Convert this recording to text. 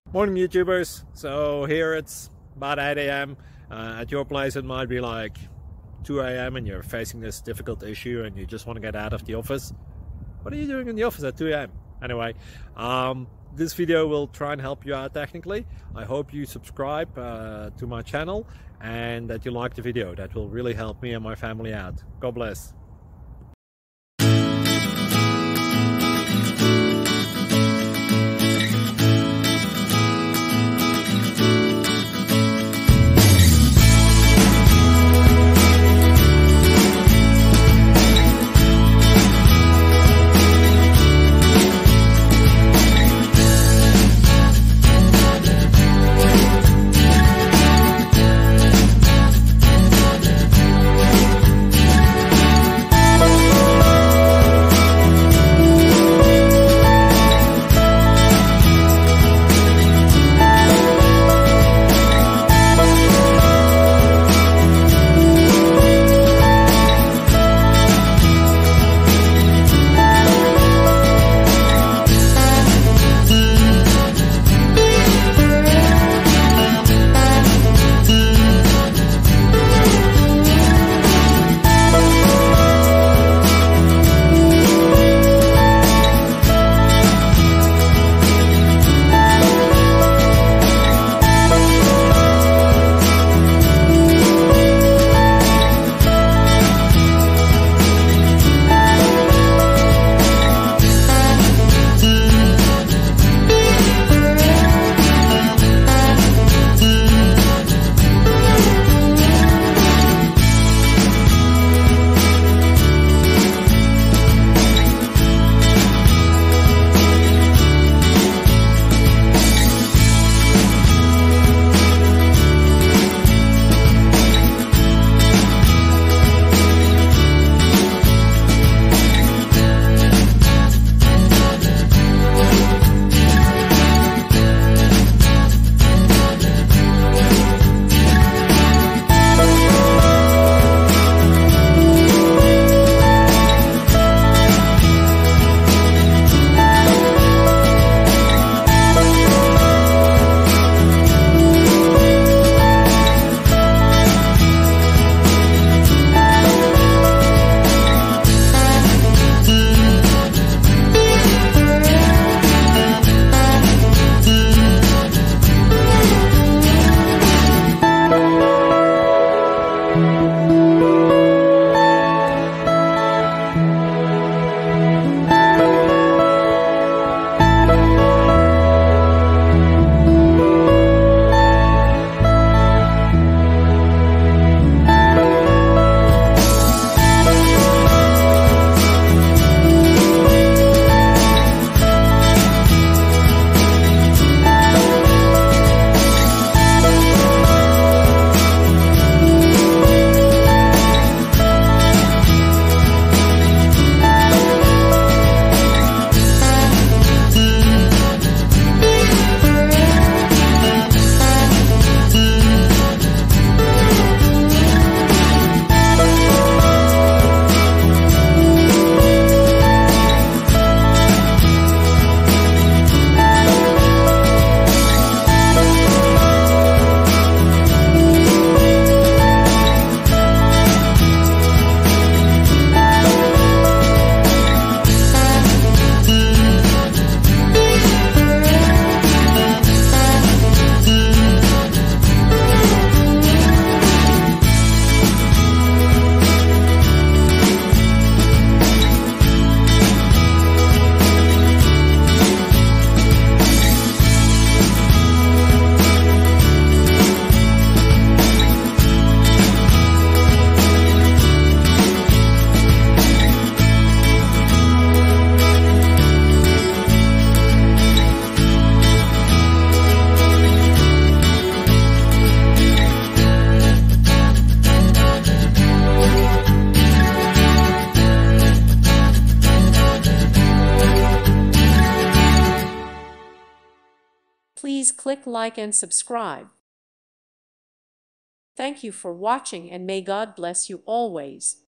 Morning YouTubers. So here it's about 8 a.m. At your place it might be like 2 a.m. and you're facing this difficult issue and you just want to get out of the office. What are you doing in the office at 2 a.m.? Anyway, this video will try and help you out technically. I hope you subscribe to my channel and that you like the video. That will really help me and my family out. God bless. Please click like and subscribe. Thank you for watching and may God bless you always.